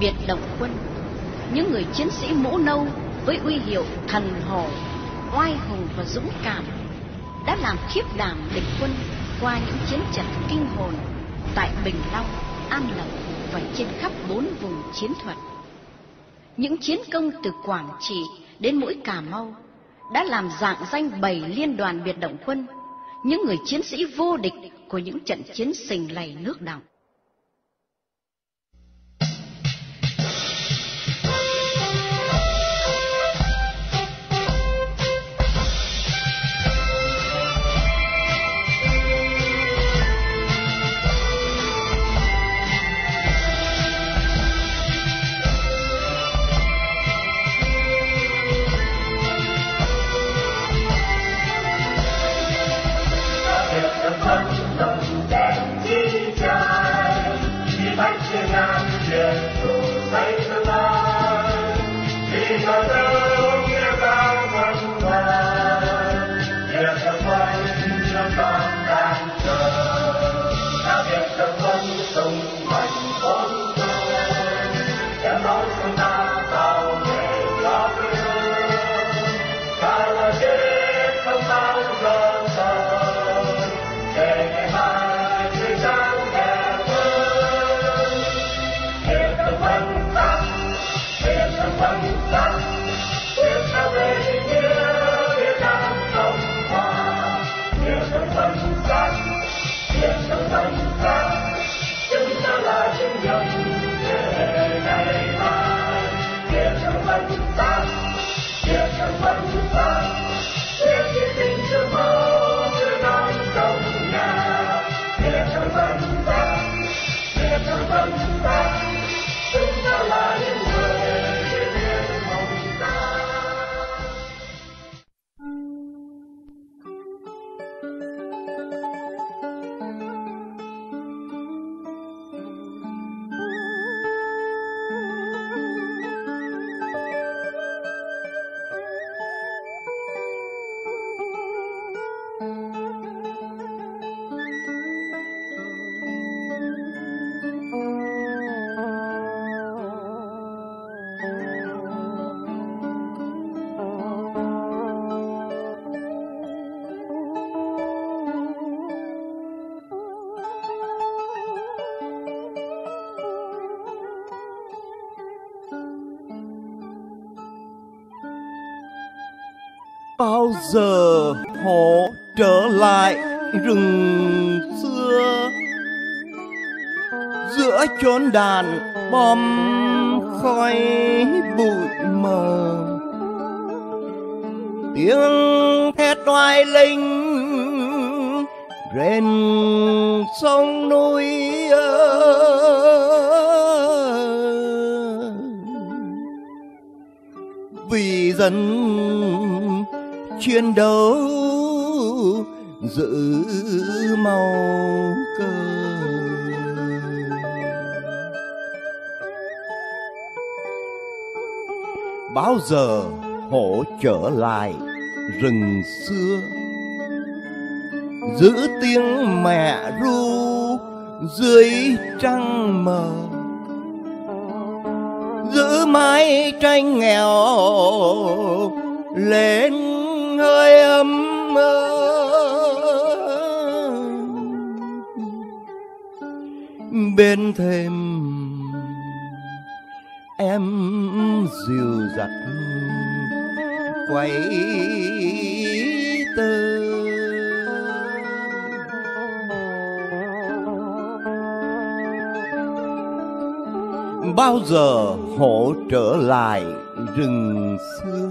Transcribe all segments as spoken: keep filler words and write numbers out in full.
biệt động quân, những người chiến sĩ mũ nâu với uy hiệu thần hổ, oai hùng và dũng cảm đã làm khiếp đảm địch quân qua những chiến trận kinh hồn tại Bình Long, An Lộc và trên khắp bốn vùng chiến thuật. Những chiến công từ Quảng Trị đến mũi Cà Mau đã làm rạng danh bảy liên đoàn biệt động quân, những người chiến sĩ vô địch của những trận chiến sình lầy nước Đọng. Bao giờ họ trở lại rừng xưa, giữa chốn đàn bom khói bụi mờ, tiếng thét oai linh rền sông núi vì dân chiến đấu giữ màu cờ. Bao giờ họ trở lại rừng xưa, giữ tiếng mẹ ru dưới trăng mờ, giữ mái tranh nghèo lên hơi ấm mơ. Bên thềm em dìu dặt quay tơ, bao giờ họ trở lại rừng xưa,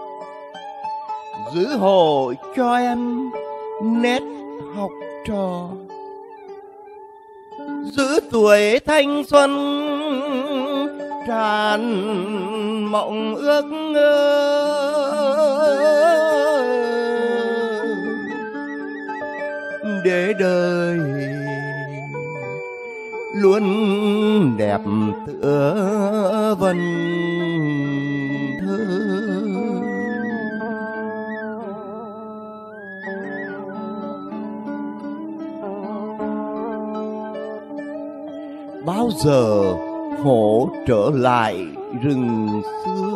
giữ hộ cho em nét học trò, giữ tuổi thanh xuân tràn mộng ước mơ. Để đời luôn đẹp tựa vần thơ. Bao giờ hổ trở lại rừng xưa.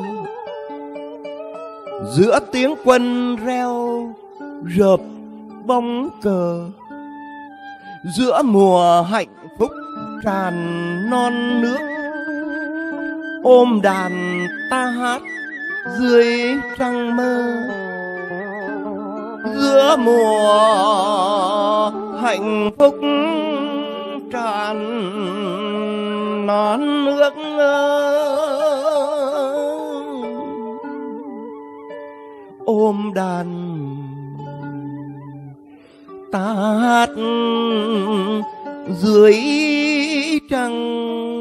Giữa tiếng quân reo rợp bóng cờ, giữa mùa hạnh phúc tràn non nước, ôm đàn ta hát dưới trăng mơ. Giữa mùa hạnh phúc tràn non nước, ôm đàn ta hát dưới trăng